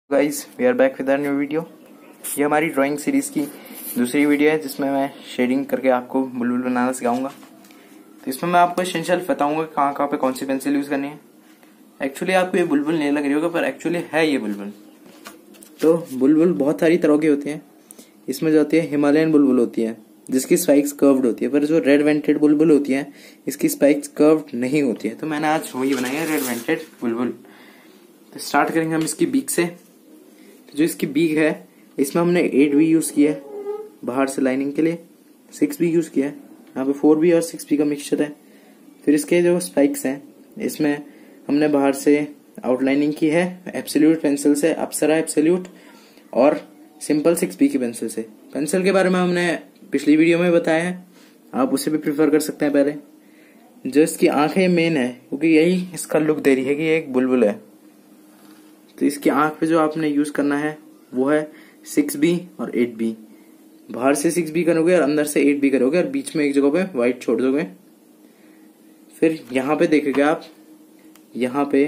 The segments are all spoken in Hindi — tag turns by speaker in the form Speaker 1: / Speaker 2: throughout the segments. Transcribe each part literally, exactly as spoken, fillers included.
Speaker 1: Guys we are back with our new video. ये हमारी ड्राइंग सीरीज की दूसरी वीडियो है जिसमें मैं शेडिंग करके आपको बुलबुल बनाना सिखाऊंगा। तो इसमें मैं आपको एसेंशियल बताऊंगा कहाँ कहाँ पे कौन सी पेंसिल यूज करनी है। एक्चुअली आपको ये बुलबुल नहीं लग रही होगा पर एक्चुअली है ये बुलबुल। तो बुलबुल बहुत सारी तरह की होती हैं। इसमें जो होती है हिमालयन बुलबुल होती है जिसकी स्पाइक्स कर्व्ड होती है, पर जो रेड वेंटेड बुलबुल होती है इसकी स्पाइक्स कर्व्ड नहीं होती है। तो मैंने आज वही बनाई है रेड वेंटेड बुलबुल। तो स्टार्ट करेंगे हम इसकी बीक से। तो जो इसकी बीक है इसमें हमने एट बी यूज किया है बाहर से लाइनिंग के लिए, सिक्स बी यूज किया है, यहाँ पे फोर बी और सिक्स बी का मिक्सचर है। फिर इसके जो स्पाइक्स हैं इसमें हमने बाहर से आउटलाइनिंग की है एब्सोल्यूट पेंसिल से, अप्सरा एब्सोल्यूट और सिंपल सिक्स बी की पेंसिल से। पेंसिल के बारे में हमने पिछली वीडियो में बताया है, आप उसे भी प्रिफर कर सकते हैं। पहले जो इसकी आंखें मेन है क्योंकि यही इसका लुक दे रही है कि ये एक बुलबुल है। तो इसकी आंख पे जो आपने यूज करना है वो है सिक्स बी और एट बी। बाहर से सिक्स बी करोगे और अंदर से एट बी करोगे और बीच में एक जगह पे व्हाइट छोड़ दोगे। फिर यहाँ पे देखेंगे आप, यहाँ पे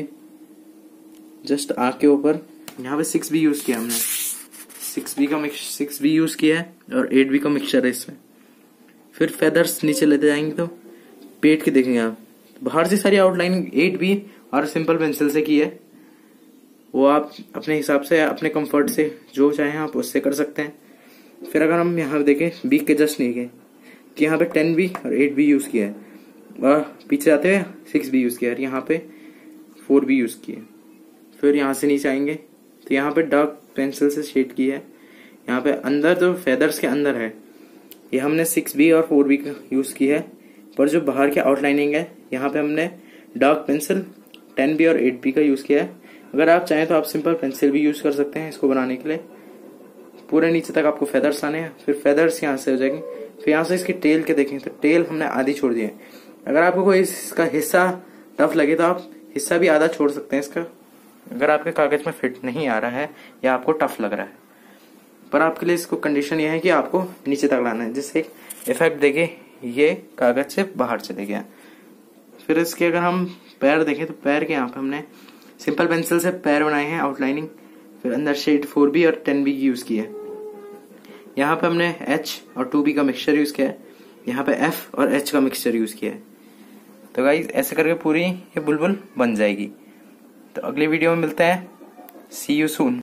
Speaker 1: जस्ट आंख के ऊपर यहाँ पे सिक्स बी यूज किया हमने, सिक्स बी का मिक्स सिक्स बी यूज किया है और एट बी का मिक्सचर है इसमें। फिर फेदर्स नीचे लेते जाएंगे तो पेट के देखेंगे आप, बाहर से सारी आउटलाइनिंग एट बी और सिंपल पेंसिल से की है। वो आप अपने हिसाब से अपने कंफर्ट से जो चाहें आप उससे कर सकते हैं। फिर अगर हम यहाँ देखें बीक के जस्ट नीचे कि यहाँ पे टेन बी और एट बी यूज किया है और पीछे आते हुए सिक्स बी यूज किया है, यहाँ पे फोर बी यूज किया है। फिर यहाँ से नीचे आएंगे तो यहाँ पे डार्क पेंसिल से शेड की है। यहाँ पे अंदर जो फेदर्स के अंदर है ये हमने सिक्स बी और फोर बी का यूज की है, पर जो बाहर की आउटलाइनिंग है यहाँ पे हमने डार्क पेंसिल टेन बी और एट बी का यूज किया है। अगर आप चाहें तो आप सिंपल पेंसिल भी यूज कर सकते हैं इसको बनाने के लिए। पूरे नीचे तक आपको फेदर्स आने हैं, फिर फेदर्स यहाँ से हो जाएंगे। फिर यहाँ से इसकी टेल के देखें तो टेल हमने आधी छोड़ दी है। अगर आपको कोई इसका हिस्सा टफ लगे तो आप हिस्सा भी आधा छोड़ सकते हैं इसका, अगर आपके कागज में फिट नहीं आ रहा है या आपको टफ लग रहा है। पर आपके लिए इसको कंडीशन यह है कि आपको नीचे तक लाना है जिससे एक इफेक्ट देके ये कागज से बाहर चले गया। फिर इसके अगर हम पैर देखें तो पैर के यहाँ पे हमने सिंपल पेंसिल से पैर बनाए हैं आउटलाइनिंग। फिर अंदर शेड फोर बी और टेन बी की यूज की है। यहाँ पे हमने एच और टू बी का मिक्सचर यूज किया है, यहाँ पे एफ और एच का मिक्सचर यूज किया है। तो गाइस ऐसे करके पूरी ये बुलबुल बन जाएगी। तो अगली वीडियो में मिलते हैं, सी यू सून।